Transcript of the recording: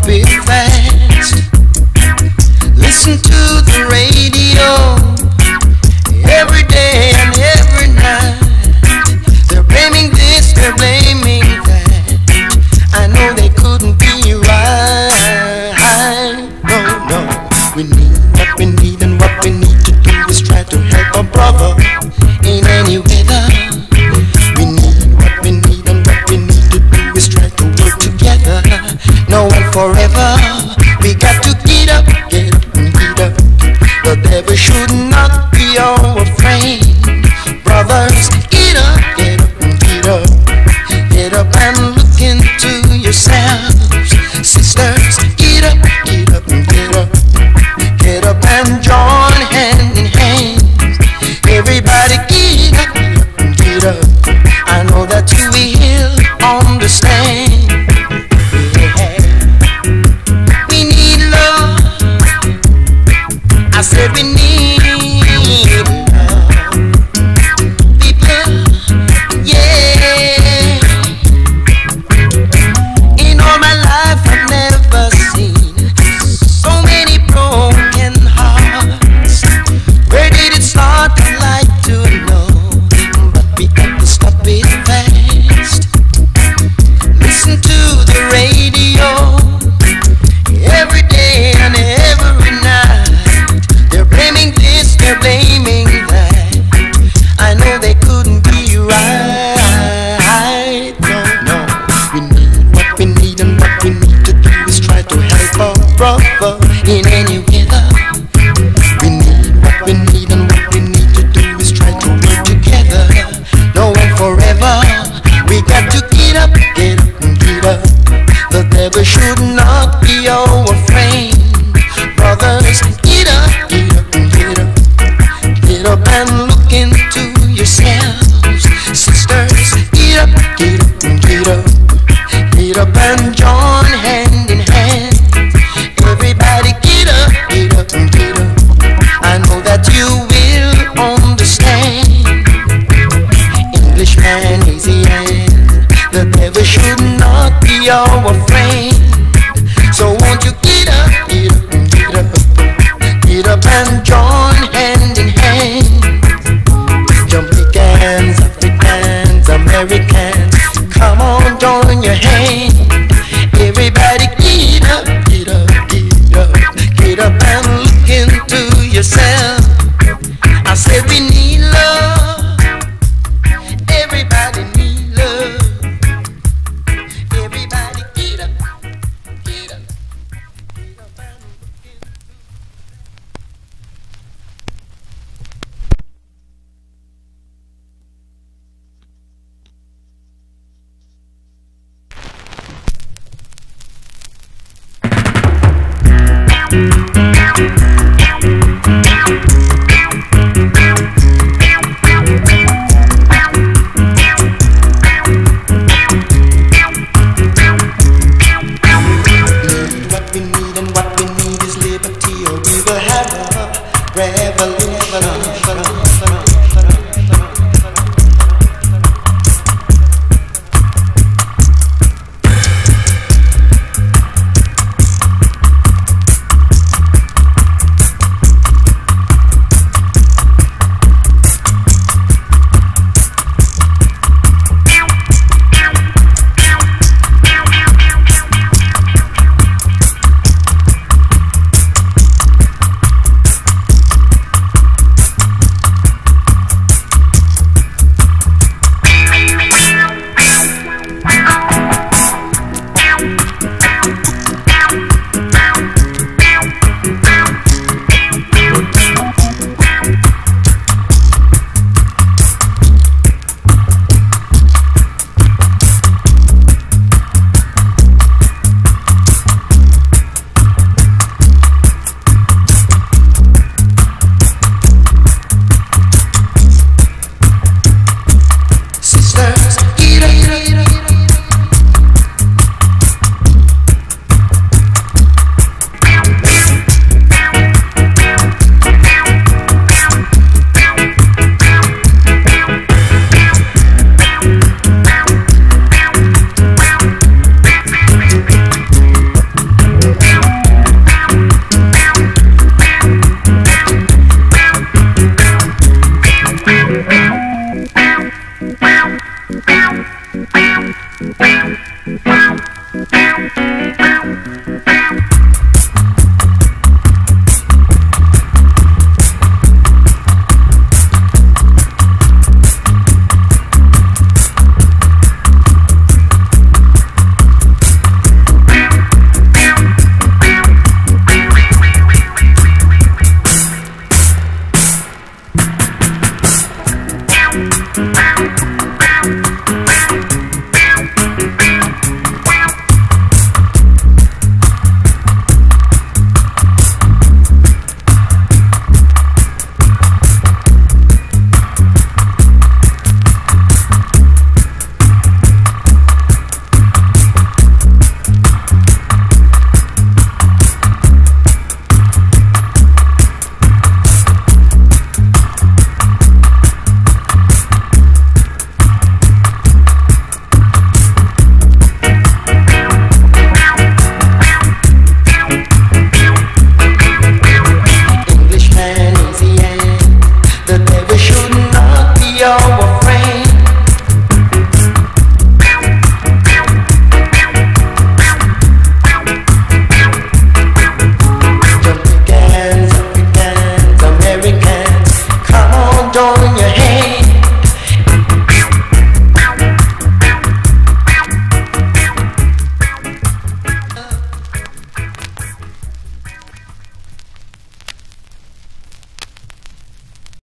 stop it fast. Listen to the radio every day and every night. They're blaming this, they're blaming that. I know they couldn't be right. No, we need what we need, and what we need to do is try to help our brother in any weather. We need what we need, and what we need to do is try to work together. No one forever. We got to get up, get up and get up. The devil should not be our friend. Brothers, get up, get up and get up. Get up and look into yourselves. Sisters, get up and get up. Get up and join hand in hand. Everybody get up and get up. I know that you will understand. Yeah. We need love. I said we need love. People, yeah. In all my life I've never seen so many broken hearts. Where did it start? I'd like to know, but we got to stop it fast. Listen to the radio every day and every night. They're blaming this, they're blaming that. I know they couldn't be right. No, we need what we need, and what we need to do is try to help our brother in any weather. We need what we need, and what we need to do is try to work together. No one forever. We got to get up and get up. The devil should not be our friend.